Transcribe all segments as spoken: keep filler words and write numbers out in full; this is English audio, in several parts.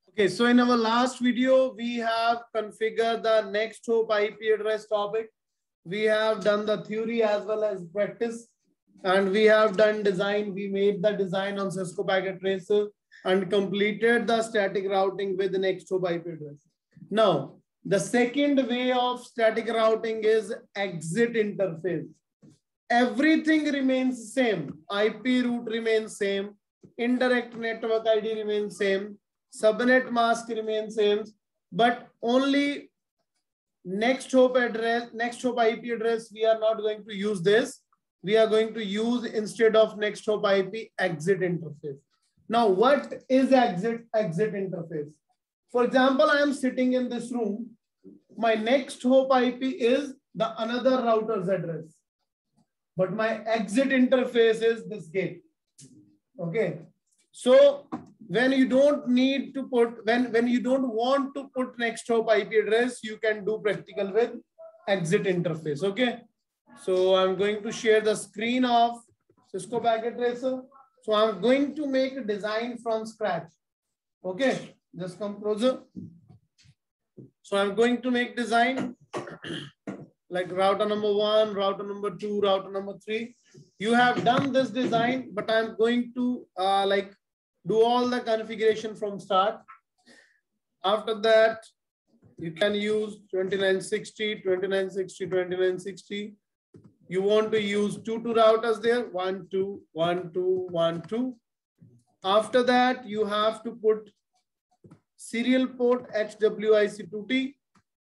Okay, so in our last video, we have configured the next hop I P address topic. We have done the theory as well as practice, and we have done design. We made the design on Cisco Packet Tracer and completed the static routing with the next hop I P address. Now, the second way of static routing is exit interface. Everything remains same. I P route remains same. Indirect network I D remains same. Subnet mask remains same, but only next hop address, next hop I P address, we are not going to use this. We are going to use, instead of next hop I P, exit interface. Now, what is exit exit interface? For example, I am sitting in this room. My next hop I P is the another router's address, but my exit interface is this gate. Okay, so when you don't need to put, when, when you don't want to put next hop I P address, you can do practical with exit interface. Okay, so I'm going to share the screen of Cisco Packet Tracer. So I'm going to make a design from scratch. Okay, just come closer. So I'm going to make design like router number one, router number two, router number three. You have done this design, but I'm going to uh, like do all the configuration from start. After that, you can use twenty-nine sixty, twenty-nine sixty, twenty-nine sixty. You want to use two, two routers there, one, two, one, two, one, two. After that, you have to put serial port H W I C two T.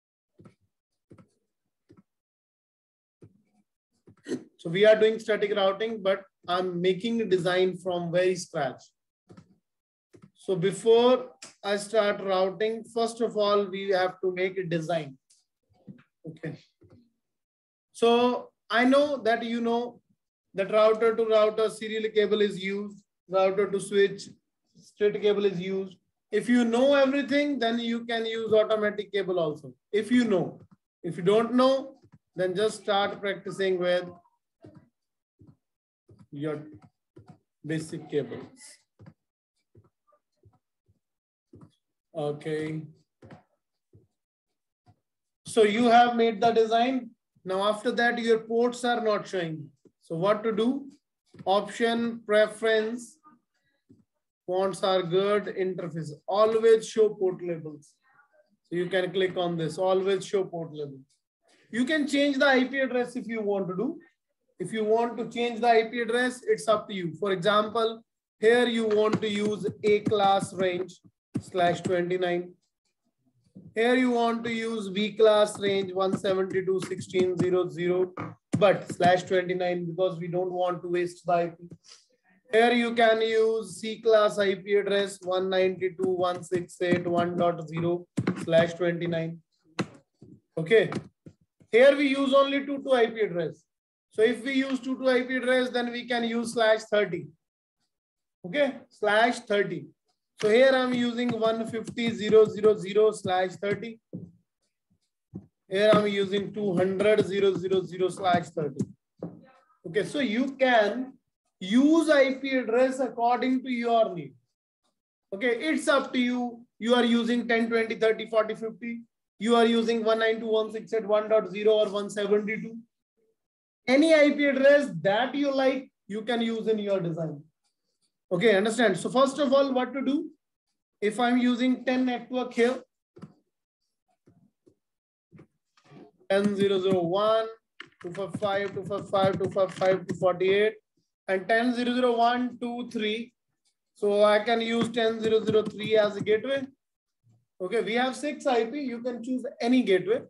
So we are doing static routing, but I'm making a design from very scratch. So before I start routing, first of all, we have to make a design. Okay. So I know that you know that router to router serial cable is used, router to switch straight cable is used. If you know everything, then you can use automatic cable also. If you know, if you don't know, then just start practicing with your basic cables. Okay. So you have made the design. Now after that, your ports are not showing. So what to do? Option, preference, fonts are good, interface. Always show port labels. So you can click on this. Always show port labels. You can change the I P address if you want to do. If you want to change the I P address, it's up to you. For example, here you want to use A class range slash twenty-nine. Here you want to use B class range one seventy-two dot sixteen dot zero dot zero, but slash twenty-nine because we don't want to waste the I P. Here you can use C class I P address one ninety-two dot one sixty-eight dot one dot zero slash twenty-nine. Okay. Here we use only two to I P address. So if we use two to I P address, then we can use slash thirty. Okay, slash thirty. So here I'm using one fifty dot zero dot zero dot zero slash thirty. Here I'm using two hundred dot zero dot zero dot zero slash thirty. Okay, so you can use I P address according to your need. Okay, it's up to you. You are using ten, twenty, thirty, forty, fifty. You are using one ninety-two dot one sixty-eight dot one dot zero or one seventy-two. Any I P address that you like, you can use in your design. Okay, understand? So first of all, what to do? If I'm using ten network here, ten dot zero dot zero dot one, two fifty-five, two fifty-five, two fifty-five, two forty-eight, and ten dot zero dot zero dot one, two, three. So I can use ten dot zero dot zero dot three as a gateway. Okay, we have six I P. You can choose any gateway.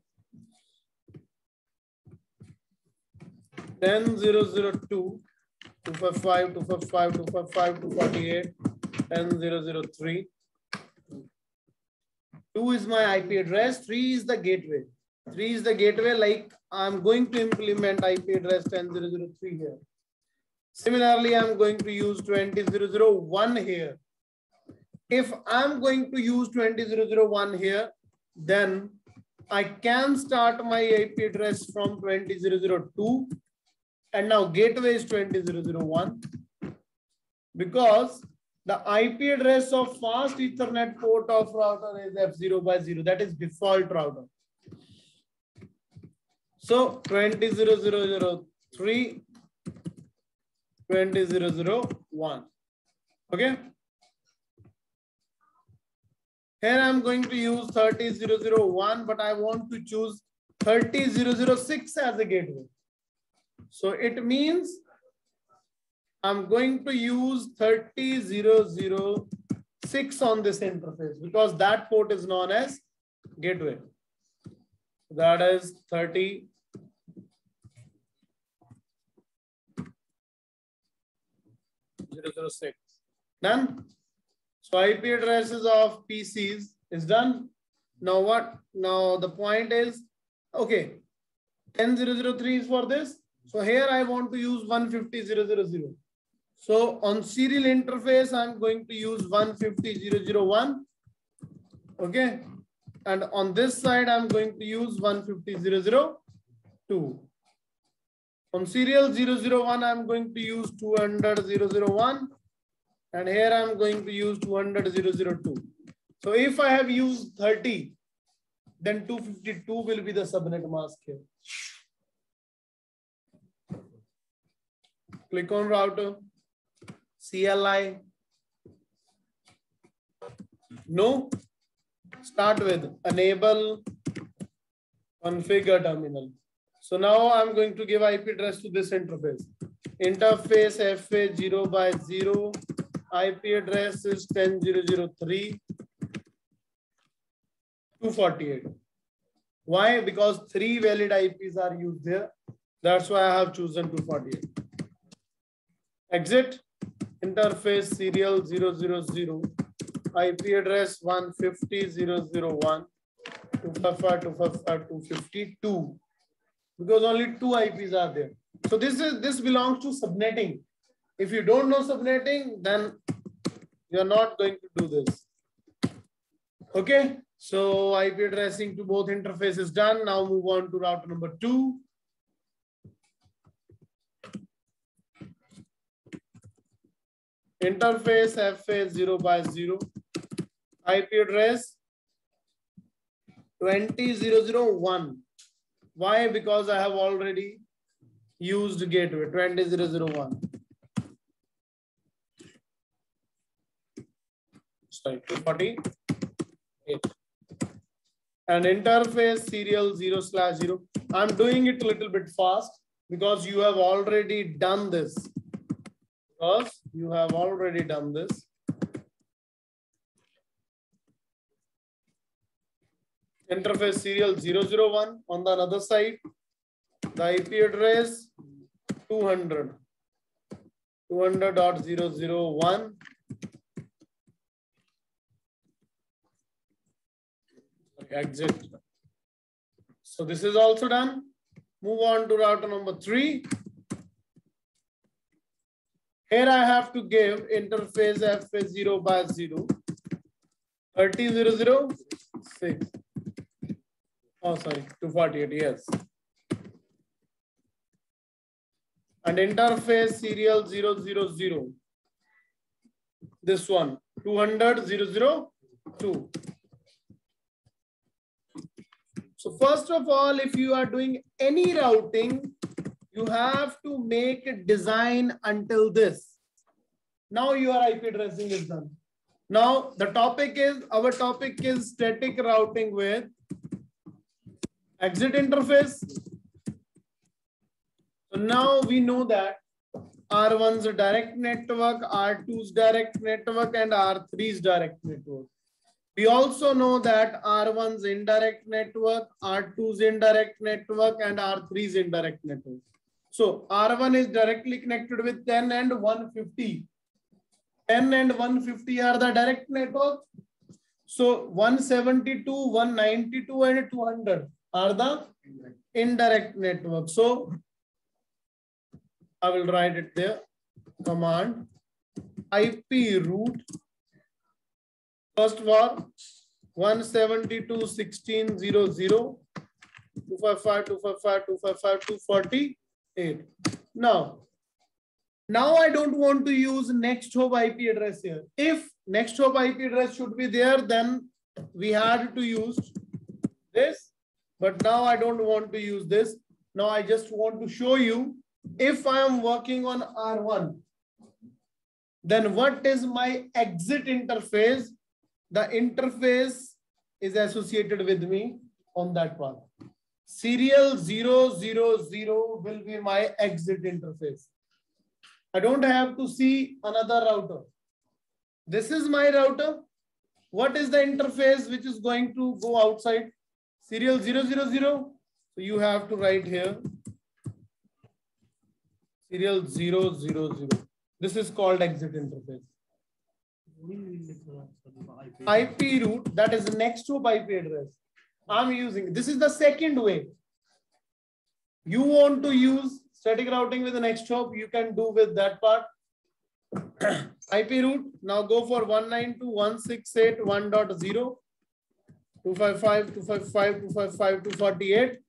ten dot zero dot zero dot two, two fifty-five, two fifty-five, two fifty-five, two forty-eight, ten dot zero dot zero dot three. two is my I P address, three is the gateway. three is the gateway, like I'm going to implement I P address ten dot zero dot zero dot three here. Similarly, I'm going to use twenty dot zero dot zero dot one here. If I'm going to use twenty dot zero dot zero dot one here, then I can start my I P address from twenty dot zero dot zero dot two. And now gateway is twenty dot zero dot zero dot one. Because The I P address of fast Ethernet port of router is F zero by zero. That is default router. So twenty dot zero dot zero dot zero dot three, twenty dot zero dot zero dot one. Okay. Here I'm going to use thirty dot zero dot zero dot one, but I want to choose thirty dot zero dot zero dot six as a gateway. So it means I'm going to use thirty dot zero dot zero dot six on this interface because that port is known as gateway. That is thirty dot zero dot zero dot six. Done. So I P addresses of P Cs is done. Now what? Now the point is, okay, ten dot zero dot zero dot three is for this. So here I want to use one fifty dot zero dot zero dot zero. So on serial interface, I'm going to use one fifty dot zero dot zero dot one. Okay. And on this side, I'm going to use one fifty dot zero dot zero dot two. On serial zero zero one, I'm going to use two hundred dot zero dot zero dot one. And here I'm going to use two hundred dot zero dot zero dot two. So if I have used thirty, then two fifty-two will be the subnet mask here. Click on router, C L I. No. Start with enable configure terminal. So now I'm going to give I P address to this interface. Interface F A zero by zero. I P address is ten dot zero dot zero dot three, two forty-eight. Why? Because three valid I Ps are used there. That's why I have chosen two forty-eight. Exit. Interface serial zero zero zero. I P address one fifty dot zero dot zero dot one, two fifty-five, two fifty-five, two fifty-two. Because only two I Ps are there. So this is this belongs to subnetting. If you don't know subnetting, then you're not going to do this. Okay. So I P addressing to both interfaces done. Now move on to router number two. Interface F A zero by zero. I P address twenty dot zero dot zero dot one. Why? Because I have already used gateway twenty dot zero dot zero dot one. Sorry, two forty-eight. And interface serial zero slash zero. I'm doing it a little bit fast because you have already done this. Because you have already done this. Interface serial zero zero one. On the other side, the I P address two hundred. two hundred dot zero dot zero dot one. Exit. So this is also done. Move on to router number three. Here I have to give interface F A zero by zero. thirty dot zero dot zero dot six. Oh, sorry, two forty-eight, yes. And interface serial zero zero zero. This one, two hundred dot zero dot zero dot two. So first of all, if you are doing any routing, you have to make a design until this. Now your I P addressing is done. Now the topic is, our topic is static routing with exit interface. So now we know that R one's a direct network, R two's direct network, and R three's direct network. We also know that R one's indirect network, R two's indirect network, and R three's indirect network. So R one is directly connected with ten and one fifty. ten and one fifty are the direct network. So one seventy-two, one ninety-two, and two hundred are the indirect network. So I will write it there. Command I P route. First for one seventy-two dot sixteen dot zero dot zero, two fifty-five, two fifty-five, two fifty-five, two forty-eight. Now, Now I don't want to use next hop I P address here. If next hop I P address should be there, then we had to use this. But now I don't want to use this. Now I just want to show you, if I am working on R one, then what is my exit interface? The interface is associated with me on that path. Serial zero zero zero will be my exit interface. I don't have to see another router. This is my router. What is the interface which is going to go outside? Serial zero zero zero. So you have to write here serial zero zero zero. This is called exit interface. I P route, that is next to I P address. I'm using, this is the second way. You want to use static routing with the next hop, you can do with that part. I P route, now go for one ninety-two dot one sixty-eight dot one dot zero, two fifty-five dot two fifty-five dot two fifty-five dot two forty-eight,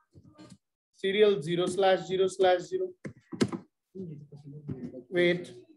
serial zero slash zero slash zero. Wait.